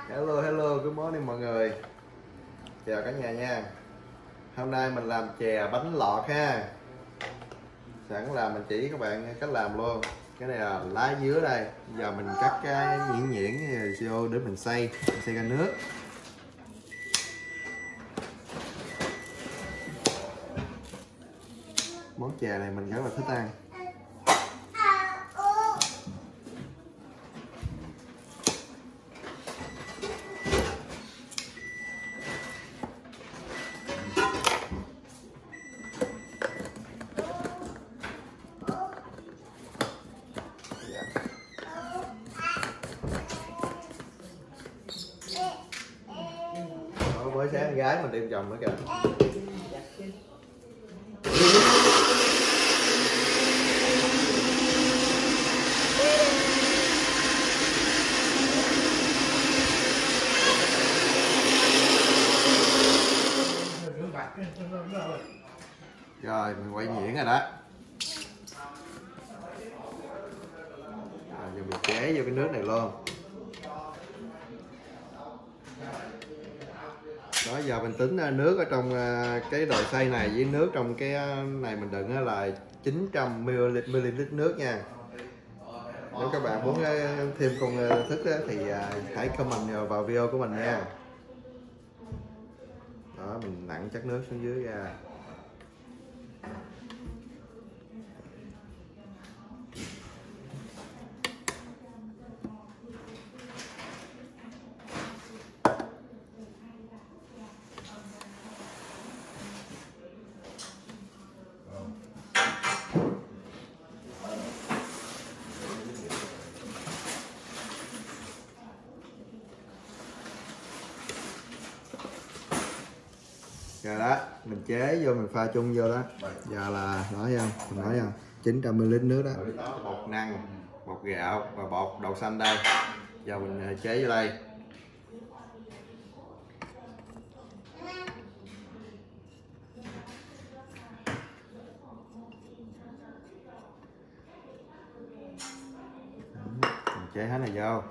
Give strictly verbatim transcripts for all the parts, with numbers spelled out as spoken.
Hello hello, good morning mọi người. Chào cả nhà nha. Hôm nay mình làm chè bánh lọt ha. Sẵn là mình chỉ các bạn cách làm luôn. Cái này là lá dứa đây. Giờ mình cắt cái nhuyễn nhuyễn vô để mình xay, mình xay ra nước. Món chè này mình rất là thích ăn. Mới sáng gái mình đem chồng nữa kìa. Rồi mình quay nhuyễn rồi đó. Rồi giờ mình chế vô cái nước này luôn. Đó, giờ mình tính nước ở trong cái nồi xay này với nước trong cái này mình đựng là chín trăm mi li lít nước nha. Nếu các bạn muốn thêm công thức thì hãy comment vào video của mình nha. Đó, mình nặn chất nước xuống dưới ra. Rồi đó, mình chế vô, mình pha chung vô đó. Giờ là nói không, mình nói không, chín trăm mi li lít nước đó. Đó, bột năng, bột gạo và bột đậu xanh đây. Giờ mình chế vô đây. Mình chế hết này vô. Đó.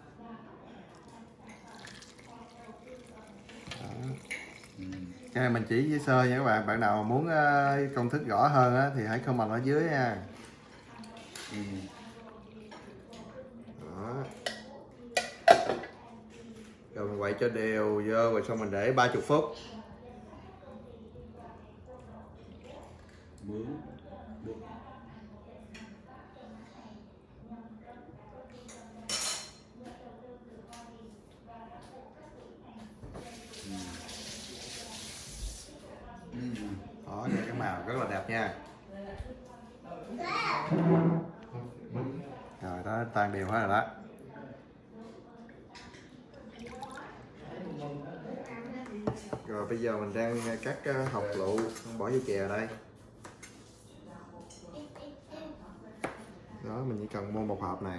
Cái này mình chỉ với sơ nha các bạn. Bạn nào muốn công thức rõ hơn á, thì hãy comment ở dưới nha. Đó. Rồi mình quậy cho đều vô, rồi xong mình để ba mươi phút. Đó, cái màu rất là đẹp nha. Rồi đó, tan đều hết rồi đó. Rồi bây giờ mình đang cắt hột lựu bỏ vô chè đây. Đó, mình chỉ cần mua một hộp này.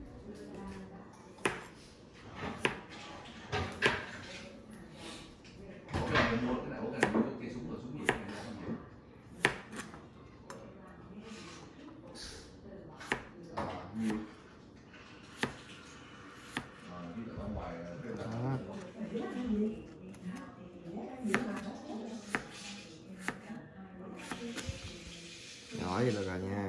Nhỏ vậy được rồi nha.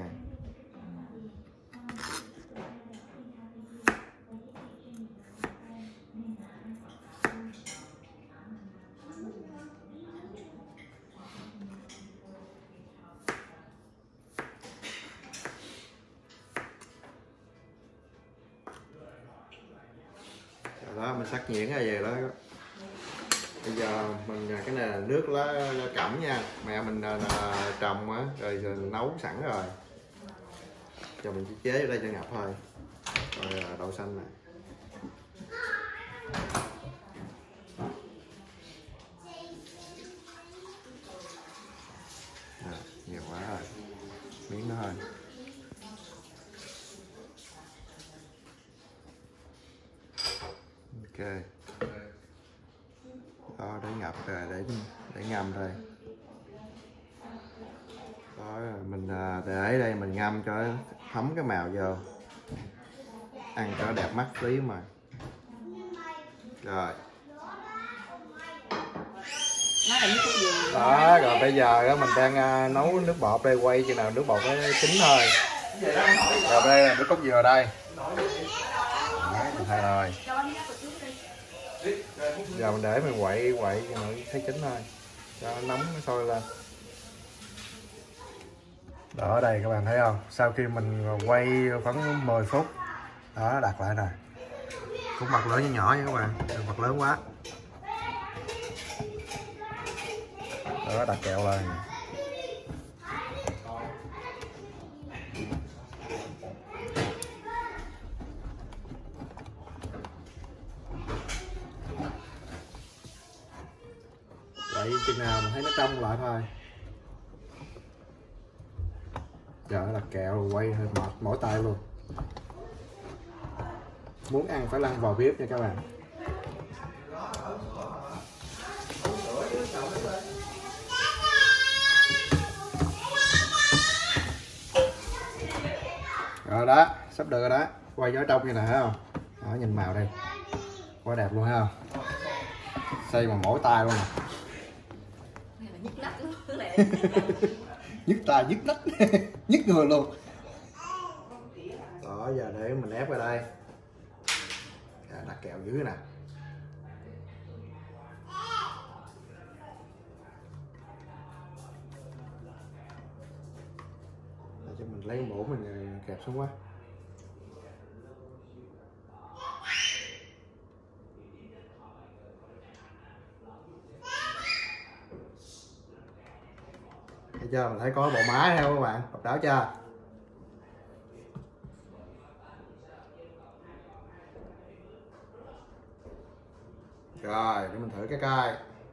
Rồi đó, mình sắc nhuyễn ra về đó. Bây giờ mình cái này là nước lá, lá cẩm nha, mẹ mình là, là trồng á, rồi, rồi nấu sẵn rồi. Giờ mình chỉ chế ở đây cho ngập thôi. Rồi đậu xanh này. À, nhiều quá rồi, miếng nữa thôi. Ok. Đó, để ngập rồi, để để ngâm thôi. Đó, mình để đây mình ngâm cho thấm cái màu vô, ăn cho đẹp mắt tí mà. Ok. Rồi. Đó, rồi bây giờ đó, mình đang uh, nấu nước bọt đây, quay chừng nào nước bọt nó chín thôi. Rồi đây là nước cốt dừa đây. Đấy, mình thay rồi. Giờ mình để mình quậy quậy cho nó thấy chín thôi, cho nó nóng nó sôi lên. Đó, ở đây các bạn thấy không? Sau khi mình quay khoảng mười phút, đó đặt lại nè. Cũng bật lửa nhỏ nha các bạn, đừng bật lớn quá. Đó, đặt kẹo lên. Vậy chừng nào mình thấy nó trong lại thôi. Giờ đặt kẹo quay hơi mệt mỏi tay luôn. Muốn ăn phải lăn vào bếp nha các bạn. Rồi đó, sắp được rồi đó. Quay gió trong như này thấy không? Đó, nhìn màu đây. Quá đẹp luôn thấy không? Xây mà mỏi tay luôn nè. Nhức tay, nhức nách, nhức người luôn. Đó, giờ để mình ép vào đây. Đặt kẹo dưới nè. Để cho mình lấy muỗng mình kẹp xuống quá. Thấy chưa, mình thấy có bộ máy theo các bạn, độc đáo chưa? Rồi, để mình thử cái cây.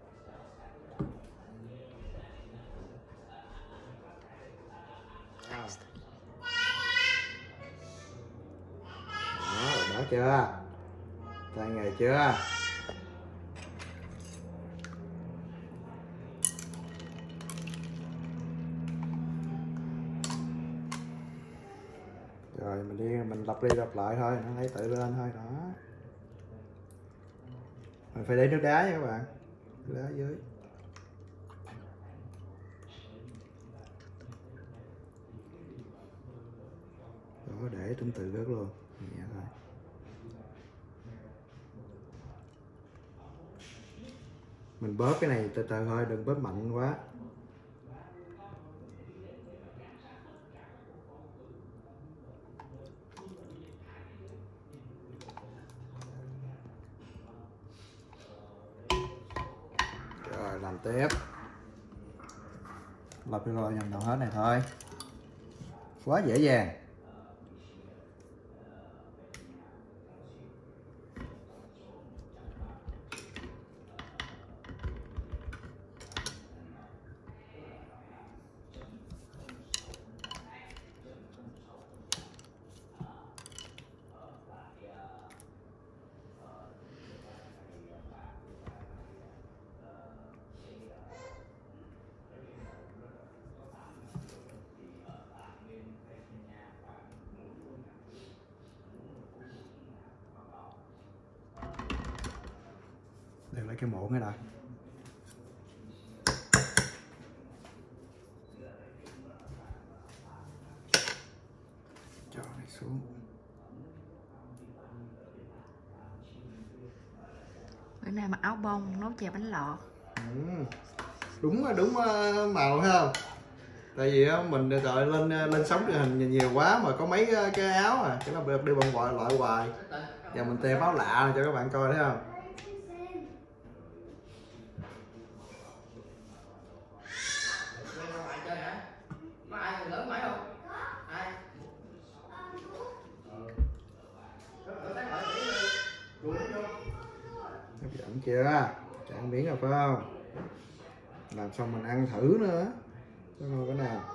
Đó, độc đáo chưa? Tay nghề chưa? Rồi mình đi mình lặp đi lặp lại thôi, nó lấy tự lên thôi đó. Mình phải để nước đá nha các bạn, nước đá dưới. Đó, để tương tự rất luôn, nhẹ thôi. Mình bóp cái này từ từ thôi, đừng bóp mạnh quá. Rồi làm tiếp. Lặp đi rồi vòng đầu hết này thôi. Quá dễ dàng. Để lấy cái muỗng này đã. Cho này xuống. Bữa nay mặc áo bông nấu chè bánh lọt. Ừ. Đúng đúng màu thấy không? Tại vì mình rồi lên lên sóng truyền hình nhiều quá mà có mấy cái áo à, cái nó đi bằng loại loại hoài. Giờ mình tem áo lạ cho các bạn coi thấy không? Hấp dẫn chưa? Chẳng miếng rồi phải không? Làm xong mình ăn thử nữa. Cho coi cái nào.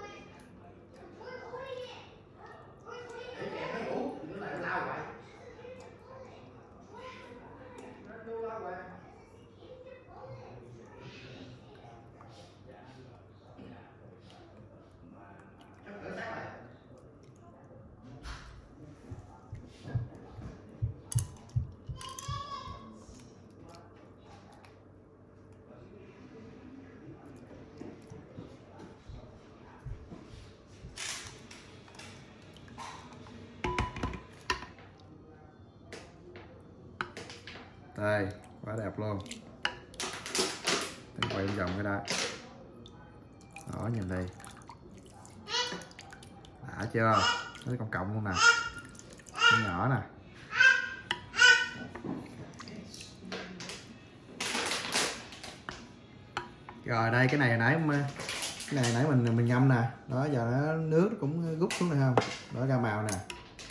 Đây, quá đẹp luôn. Mình quay vòng cái đó. Đó, nhìn đi. Đã chưa? Nó còn cộng luôn nè. Nó nhỏ nè. Rồi đây, cái này hồi nãy cái này nãy mình mình ngâm nè. Đó, giờ nó nước cũng rút xuống này không? Đó, ra màu nè.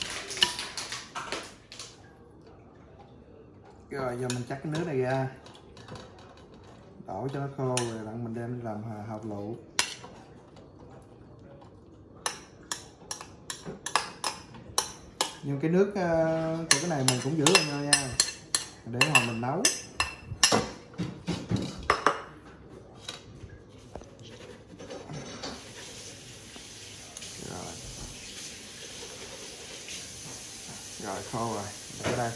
Rồi giờ mình chắc cái nước này ra, đổ cho nó khô rồi đặng mình đem làm hột lựu. Nhưng cái nước của cái này mình cũng giữ lại nha, để hồi mình nấu. Rồi, rồi khô rồi, để đây.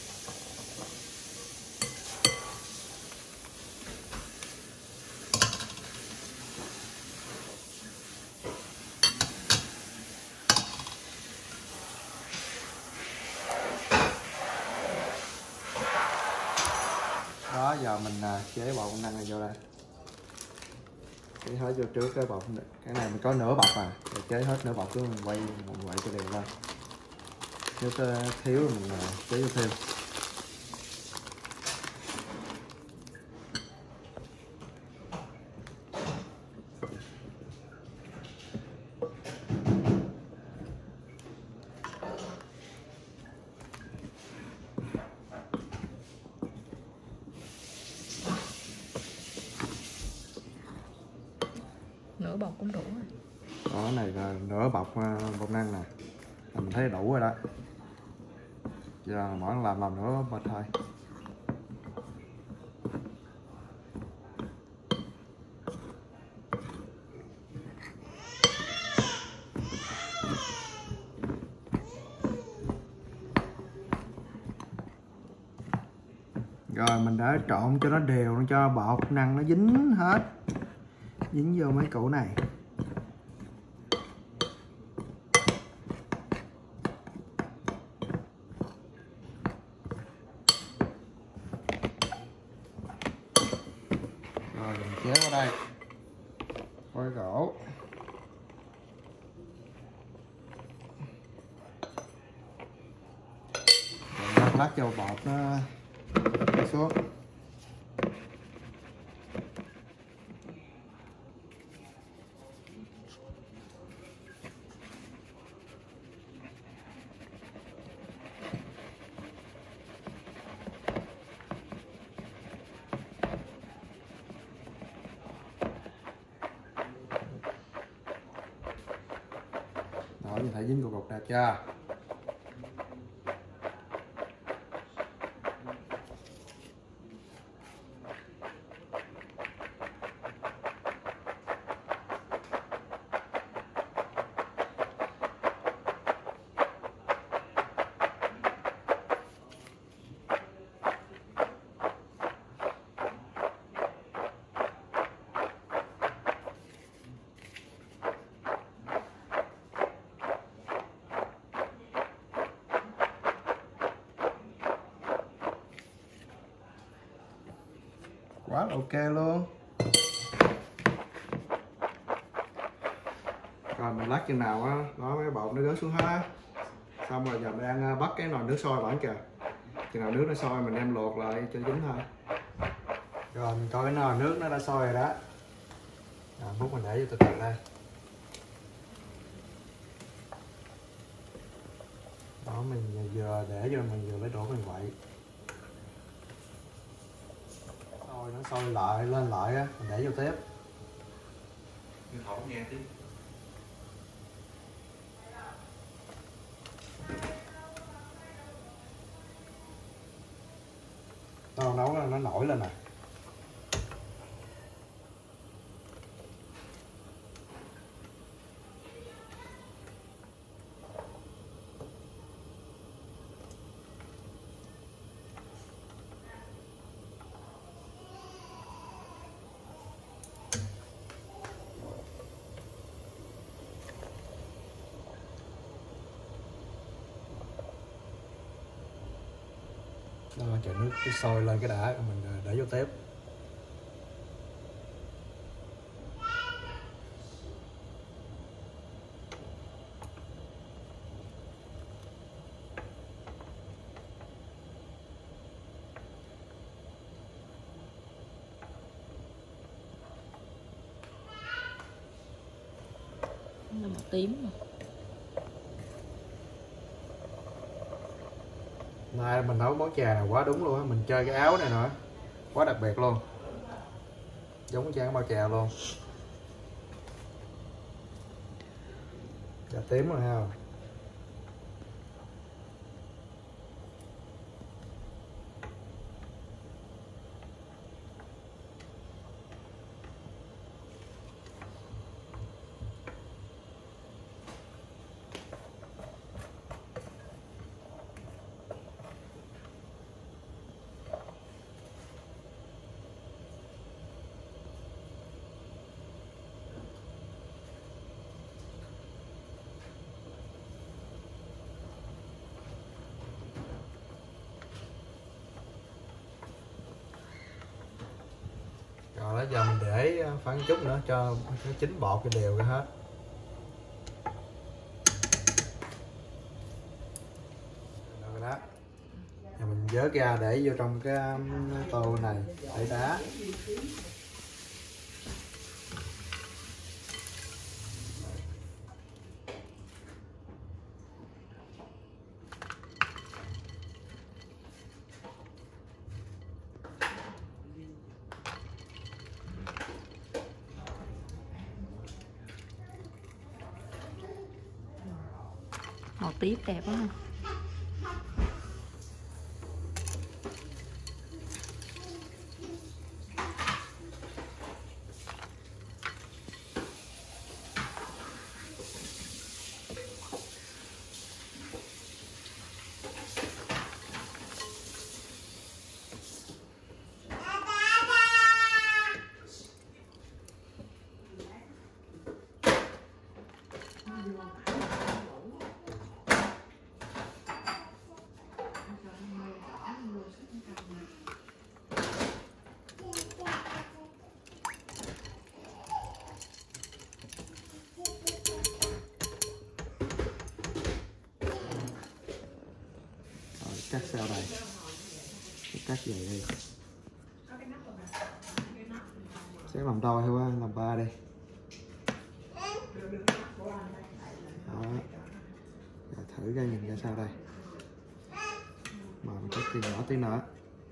Đó, giờ mình chế bột năng này vô đây, chế hết vô trước cái bột. Cái này mình có nửa bọc à, rồi chế hết nửa bọc cứ mình quay một quậy cho đều lên. Nếu thiếu mình chế vô thêm. Nửa bọc cũng đủ rồi. Đó, này là nửa bọc bột năng nè, mình thấy đủ rồi đó. Giờ mỗi lần làm làm nữa mà thôi. Rồi mình đã trộn cho nó đều, nó cho bột năng nó dính hết, dính vô mấy củ này. Rồi mình kéo vào đây, khối gỗ. Rồi lát cho bột nó xuống. Đó, mình thấy dính cục cục đẹp chưa? Quá là ok luôn. Rồi mình lát chừng nào á, đó mấy bột nó rớt xuống hết á. Xong rồi giờ mình đang bắt cái nồi nước sôi bỏng kìa. Chừng nào nước nó sôi mình đem luộc lại cho dính thôi. Rồi mình coi cái nồi nước nó đã sôi rồi đó. Rồi múc mình để vô từ từ đây. Đó, mình vừa để vô mình vừa lấy đổ mình quậy. Sôi nó sôi lại lên lại á, mình để vô tiếp. Nhưng không nghe tiếng. Nó nấu nó nổi lên nè. Đó, chờ nước cái sôi lên cái đã mình để vô tiếp. Nó màu tím mà. Nay mình nấu món chè này quá đúng luôn á, mình chơi cái áo này nữa quá đặc biệt luôn, giống trang bao chè luôn. Chè tím rồi ha. Rồi đó, giờ mình để khoảng chút nữa cho nó chín bọt cái đều ra hết. Rồi đó. Giờ mình vớt ra để vô trong cái tô này để đá. Màu tím đẹp quá ha. Cắt sao đây, cắt vậy đi, sẽ làm đôi thôi, làm ba đi. Đó. Rồi thử ra nhìn ra sao đây, mà mình cắt tiền nhỏ tí nữa.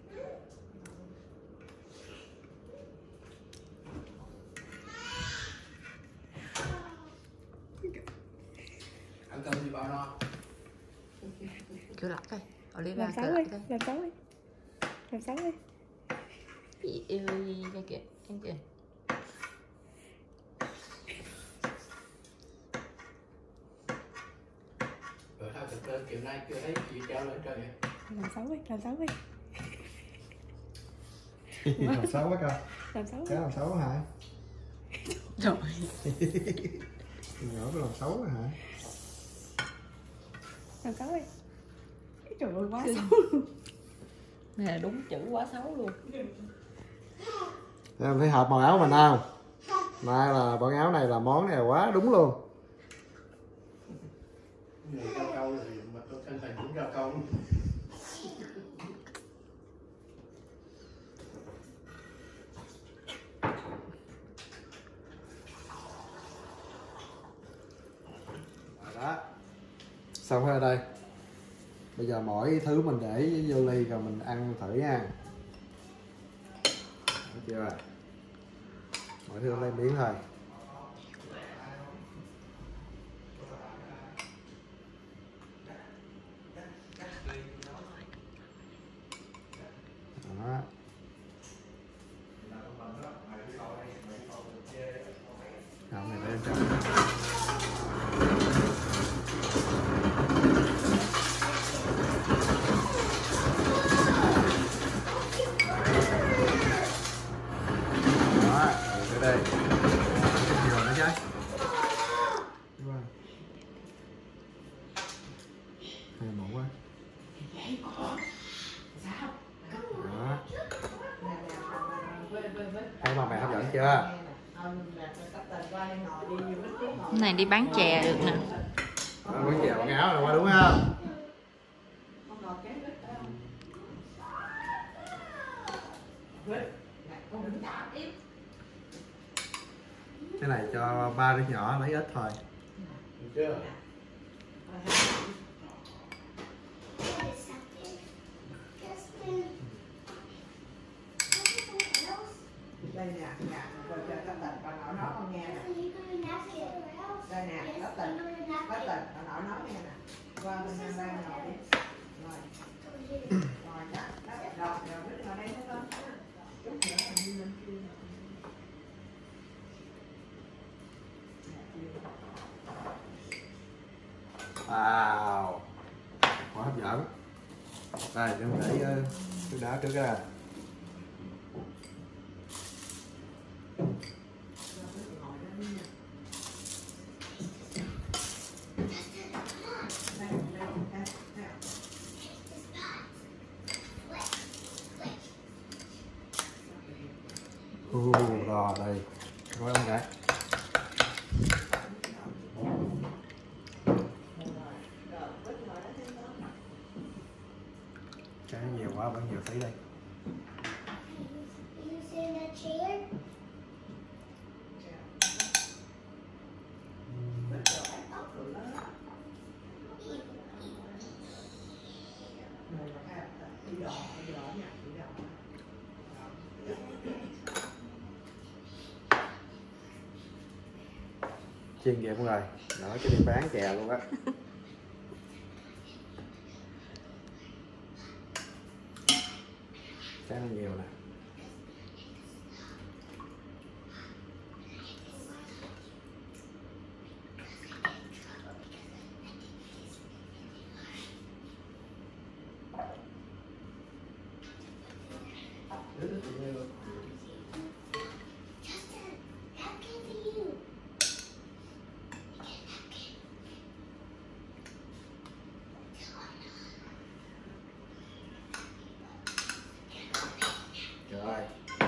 Ăn cơm gì bao no? Kêu lọc đây. Olivia Làm kêu xấu lọc đi, đây. làm xấu đi. Làm xấu đi. Chị yêu ra kìa, em kìa. Rồi sao thực đơn chiều nay chưa thấy chị treo lên trời vậy? Làm xấu đi, làm xấu đi. Làm xấu quá coi. Làm xấu đi. Cái làm xấu hả? Trời. Nhỏ có làm xấu hả? Làm xấu đi. Trời ơi quá xấu. Nè đúng chữ quá xấu luôn. Em thấy hợp màu áo mình không? Nay là bộ áo này là món này là quá đúng luôn. Người cao câu thì mà tôi thân thành cũng cao câu. Đó. Xong rồi đây. Bây giờ mỗi thứ mình để vô ly rồi mình ăn thử nha. Được chưa? Mỗi thứ lấy miếng thôi. Đó. Rồi này lên trong. Đây nhiều nữa chứ, đúng không? Hay mỏng quá. chưa? Cái này đi bán chè được nè. Ờ, quán chè quảng áo rồi qua đúng không? Cái này cho ba đứa nhỏ lấy ít thôi. Được chưa? Đây nè, nè, rồi cho các tỉnh bà nội nói con nghe nè. Đây nè, các tỉnh, các tỉnh bà nội nói nghe nè. Qua bên đây ba nội đi. Rồi. Rồi đó, đó, rồi, rồi biết vào đây hết con. Chút nữa mình đi lên kia. Wow, quá hấp dẫn. Đây, để mình để uh, cái đá trước cái này. Uh, rồi đây, coi không cái. Cái nhiều quá, vẫn nhiều tí đây. Chuyên nghiệp rồi, nói cái đi bán chè luôn á. Cái nó nhiều nè. Rồi.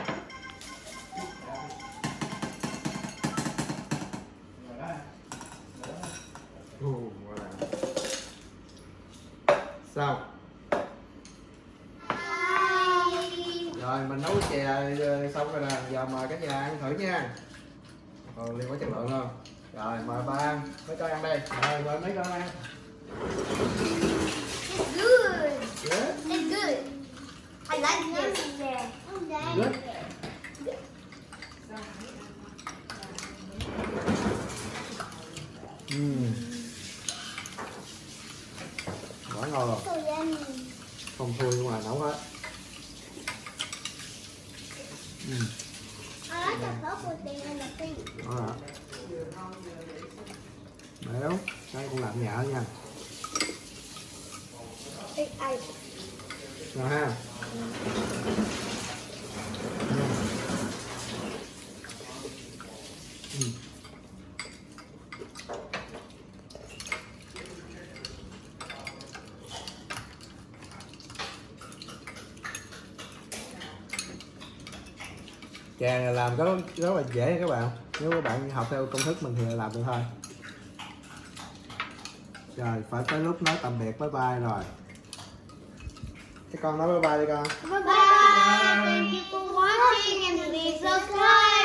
Uh, wow. Xong. Rồi mình nấu chè xong rồi nè, giờ mời cả nhà ăn thử nha. Còn liên có chất lượng không? Rồi mời ba ăn, mấy con ăn đây. Rồi mời mấy con ăn. Good. Yeah. It's good. I like this. Good. Uhm. Quá ngon rồi. So yummy. Không thui nhưng mà nấu hết. Uhm. I like the purple thing and the pink. Đó hả? Béo, cái con làm nhả nha. Big eye. Rồi ha. Uhm. Chè này làm có rất là dễ các bạn. Nếu các bạn học theo công thức mình thì làm được thôi. Rồi phải tới lúc nói tạm biệt, bye bye rồi. Cái con nói bye bye đi con. Bye bye. Thank you for watching and please subscribe.